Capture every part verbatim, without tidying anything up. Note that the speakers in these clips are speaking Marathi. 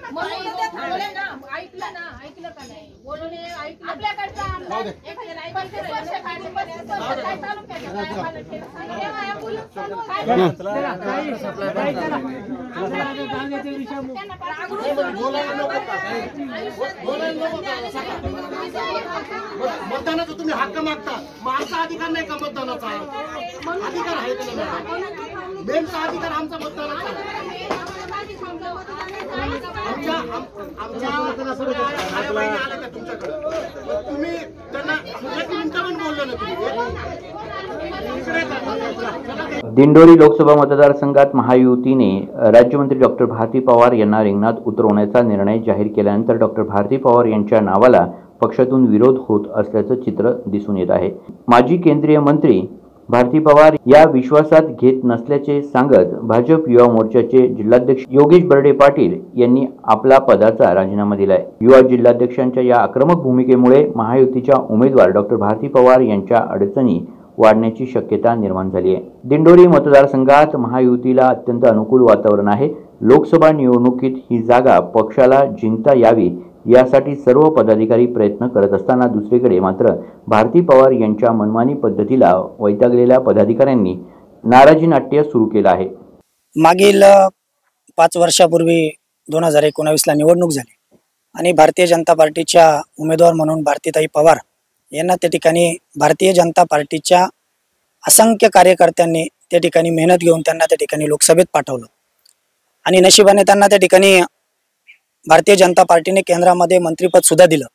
म्हणून ते थांबले ना, ऐकलं ना, ऐकलं का नाही? बोलून ऐकलं. आपल्याकडचा आमदार एखाद्याला ऐकायचं वर्ष काढले पस्तीस वर्ष काय तालुक्याचं काय हालत केलं सांग. तेव्हा या पोलीस समोर काय बोलू? त्यांना बोलायला नको का? बोलायला नको का? मतदानाचा तुम्ही हक्क मागता, मग आमचा अधिकार नाही का मतदानाचा? अधिकार आहे का नाही? मेनचा अधिकार आमचा मतदानाचा आहे. आमच्या आमच्या आले का तुमच्याकडे? तुम्ही त्यांना एक मिनिट पण बोललो ना तुम्ही. दिंडोरी लोकसभा मतदारसंघात महायुतीने राज्यमंत्री डॉक्टर भारती पवार यांना रिंगणात उतरवण्याचा निर्णय जाहीर केल्यानंतर डॉक्टर भारती पवार यांच्या नावाला पक्षातून विरोध होत असल्याचं चित्र दिसून येत आहे। माजी केंद्रीय मंत्री भारती पवार या विश्वासात घेत नसल्याचे सांगत भाजप युवा मोर्चाचे जिल्हाध्यक्ष योगेश बर्डे पाटील यांनी आपला पदाचा राजीनामा दिलाय। युवा जिल्हाध्यक्षांच्या या आक्रमक भूमिकेमुळे महायुतीच्या उमेदवार डॉक्टर भारती पवार यांच्या अडचणी वाढण्याची शक्यता निर्माण झाली आहे। दिंडोरी मतदारसंघात महायुतीला अत्यंत अनुकूल वातावरण आहे। लोकसभा निवडणुकीत ही जागा पक्षाला जिंकता यावी यासाठी सर्व पदाधिकारी प्रयत्न करत असताना दुसरीकडे मात्र भारती पवार यांच्या मनमानी पद्धतीला वैतागलेल्या पदाधिकाऱ्यांनी नाराजी नाट्य सुरू केलं आहे। मागील पाच वर्षापूर्वी दोन हजार एकोणावीस ला निवडणूक झाली आणि भारतीय जनता पार्टीच्या उमेदवार म्हणून भारतीताई पवार यांना त्या ठिकाणी भारतीय जनता पार्टीच्या असंख्य कार्यकर्त्यांनी त्या ठिकाणी मेहनत घेऊन त्यांना त्या ठिकाणी लोकसभेत पाठवलं आणि नशिबाने त्यांना त्या ठिकाणी भारतीय जनता पार्टीने केंद्रामध्ये मंत्रिपद सुद्धा दिलं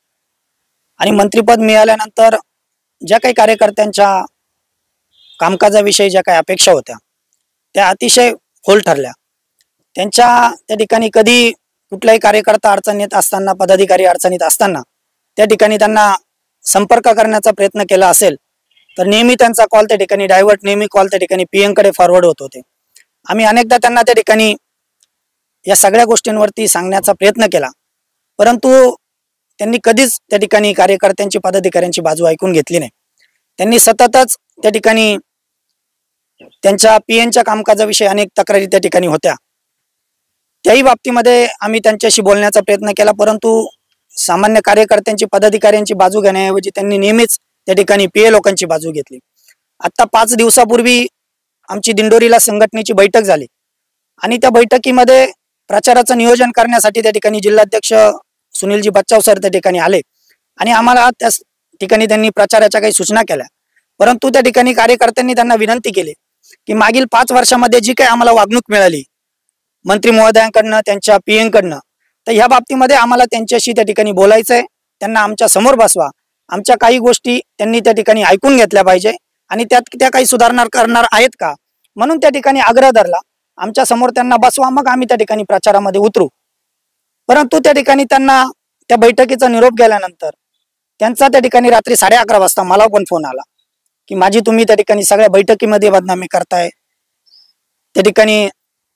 आणि मंत्रिपद मिळाल्यानंतर ज्या काही कार्यकर्त्यांच्या कामकाजाविषयी ज्या काही अपेक्षा होत्या त्या अतिशय फोल ठरल्या। त्यांच्या त्या ठिकाणी कधी कुठलाही कार्यकर्ता अडचणीत असताना पदाधिकारी अडचणीत असताना त्या ठिकाणी त्यांना संपर्क करण्याचा प्रयत्न केला असेल तर नेहमी त्यांचा कॉल त्या ठिकाणी डायव्हर्ट नेहमी कॉल त्या ठिकाणी पीएम कडे फॉरवर्ड होत होते। आम्ही अनेकदा त्यांना त्या ठिकाणी या सगळ्या गोष्टींवरती सांगण्याचा प्रयत्न केला परंतु त्यांनी कधीच त्या ठिकाणी कार्यकर्त्यांची पदाधिकाऱ्यांची बाजू ऐकून घेतली नाही। त्यांनी सततच त्या ठिकाणी त्यांच्या पीएनच्या कामकाजाविषयी अनेक तक्रारी त्या ठिकाणी होत्या। त्याही बाबतीमध्ये आम्ही त्यांच्याशी बोलण्याचा प्रयत्न केला परंतु सामान्य कार्यकर्त्यांची पदाधिकाऱ्यांची बाजू घेण्याऐवजी त्यांनी नेहमीच त्या ठिकाणी पीए लोकांची बाजू घेतली। आता पाच दिवसापूर्वी आमची दिंडोरीला संघटनेची बैठक झाली आणि त्या बैठकीमध्ये प्रचाराचं नियोजन करण्यासाठी त्या ठिकाणी जिल्हाध्यक्ष सुनीलजी बच्चाव सर त्या ठिकाणी आले आणि आम्हाला त्या ठिकाणी त्यांनी प्रचाराच्या काही सूचना केल्या परंतु त्या ठिकाणी कार्यकर्त्यांनी त्यांना विनंती केली की मागील पाच वर्षामध्ये जी काही आम्हाला वागणूक मिळाली मंत्री महोदयांकडनं त्यांच्या पीएम कडनं तर ह्या बाबतीमध्ये आम्हाला त्यांच्याशी त्या ठिकाणी बोलायचंय, त्यांना आमच्या समोर बसवा, आमच्या काही गोष्टी त्यांनी त्या ठिकाणी ऐकून घेतल्या पाहिजे आणि त्यात त्या काही सुधारणा करणार आहेत का म्हणून त्या ठिकाणी आग्रह धरला। आमच्या समोर त्यांना बसवा मग आम्ही त्या ठिकाणी प्रचारामध्ये उतरू। परंतु त्या ठिकाणी त्यांना त्या बैठकीचा निरोप गेल्यानंतर त्यांचा त्या ठिकाणी रात्री साडे अकरा वाजता मला पण फोन आला की माझी तुम्ही त्या ठिकाणी सगळ्या बैठकीमध्ये बदनामी करताय, त्या ठिकाणी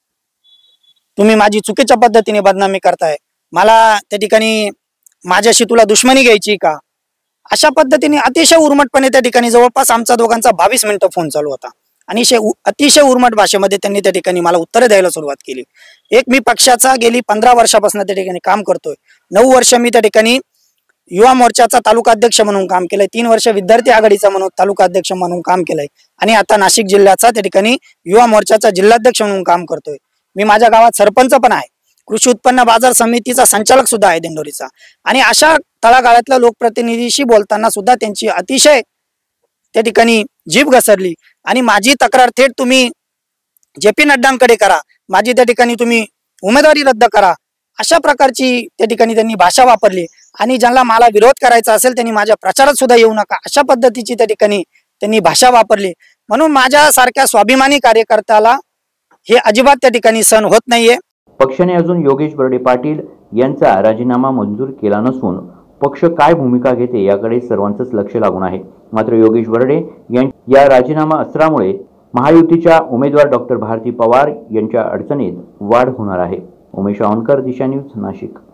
तुम्ही माझी चुकीच्या पद्धतीने बदनामी करताय, मला त्या ठिकाणी माझ्याशी तुला दुश्मनी घ्यायची का, अशा पद्धतीने अतिशय उर्मटपणे त्या ठिकाणी जवळपास आमचा दोघांचा बावीस मिनिटं फोन चालू होता आणि अतिशय उर्मट भाषेमध्ये त्यांनी त्या ठिकाणी मला उत्तरे द्यायला सुरुवात केली। एक मी पक्षाचा गेली पंधरा वर्षापासून त्या ठिकाणी काम करतोय, नऊ वर्ष मी त्या ठिकाणी युवा मोर्चाचा तालुका अध्यक्ष म्हणून काम केलंय, तीन वर्ष विद्यार्थी आघाडीचा म्हणून तालुका अध्यक्ष म्हणून काम केलंय आणि आता नाशिक जिल्ह्याचा त्या ठिकाणी युवा मोर्चाचा जिल्हाध्यक्ष म्हणून काम करतोय। मी माझ्या गावात सरपंच पण आहे, कृषी उत्पन्न बाजार समितीचा संचालक सुद्धा आहे दिंडोरीचा आणि अशा तळागाळातल्या लोकप्रतिनिधीशी बोलताना सुद्धा त्यांची अतिशय त्या ठिकाणी जीभ घसरली आणि माझी तक्रार थेट तुम्ही जे पी नड्डांकडे करा, माझी त्या ठिकाणी तुम्ही उमेदवारी रद्द करा, अशा प्रकारची त्या ठिकाणी त्यांनी भाषा वापरली आणि ज्यांना मला विरोध करायचा असेल त्यांनी माझ्या प्रचारात सुद्धा येऊ नका अशा पद्धतीची त्या ठिकाणी त्यांनी भाषा वापरली। म्हणून माझ्या सारख्या स्वाभिमानी कार्यकर्त्याला हे अजिबात त्या ठिकाणी सहन होत नाहीये। पक्षाने अजून योगेश बर्डे पाटील यांचा राजीनामा मंजूर केला नसून पक्ष काय भूमिका घेते याकडे सर्वांचंच लक्ष लागून आहे। मात्र योगेश बर्डे या राजीनामा अस्त्रामुळे महायुतीच्या उमेदवार डॉक्टर भारती पवार यांच्या अडचणीत वाढ होणार आहे। उमेश आवनकर, दिशा न्यूज, नाशिक।